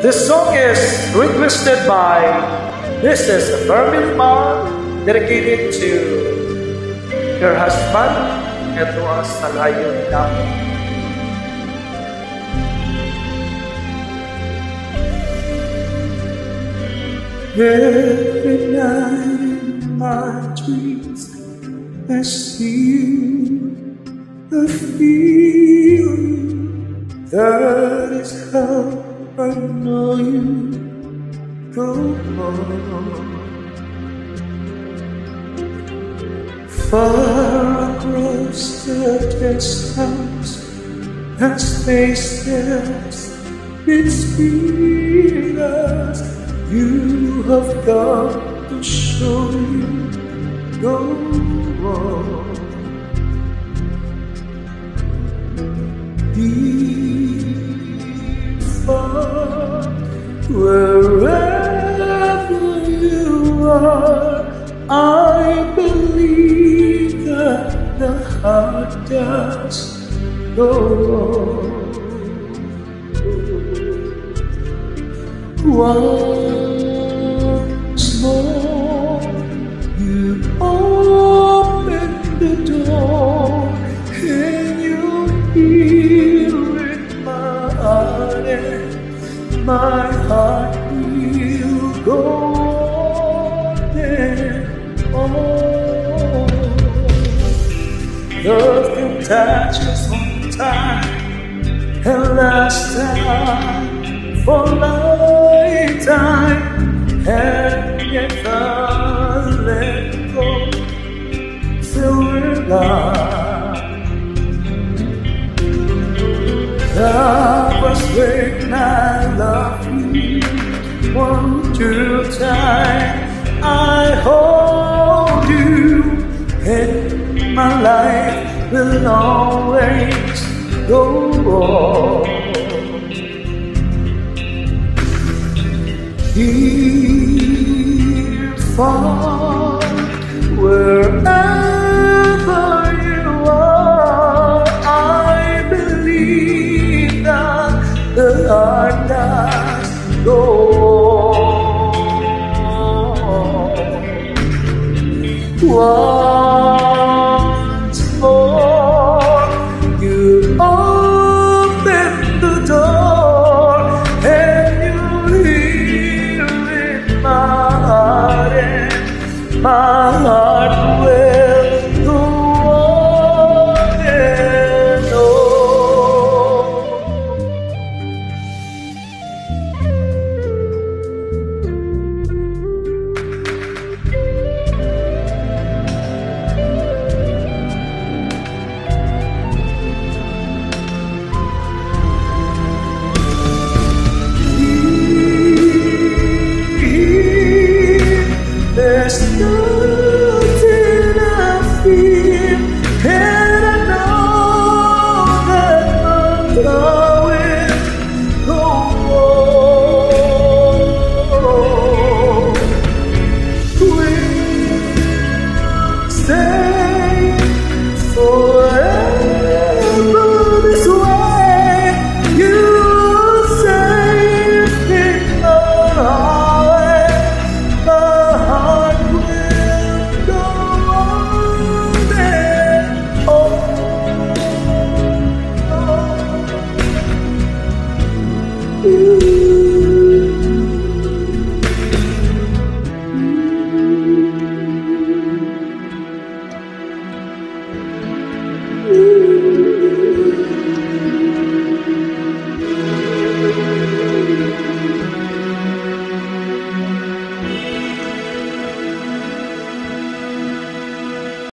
This song is requested by Mrs. Family Mom, dedicated to her husband. Ito ang salayon namin. Every night in my dreams I see you, I feel you. That is how I know you go on. Far across the distance and spaces between us, you have got to show you go on. Deep far, wherever you are, I believe that the heart does go on. Once more, you open the door, and you hear in my heart, and my heart will go on and on. Love can touch us one time and last time for lifetime, and yet I let go till we're gone. Love was when I love you one true time. I hold you, and my life will always go on. Dear far, wherever you are, I believe that the heart does go on. Once more, you open the door, and you hear my heart, and my heart will go on and on. There's nothing I feel, and I know that my love will go on. We'll stay forever this way. You say in my heart, my heart will go on and on.